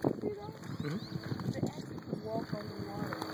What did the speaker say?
You know? Mm-hmm. They actually can walk on the water.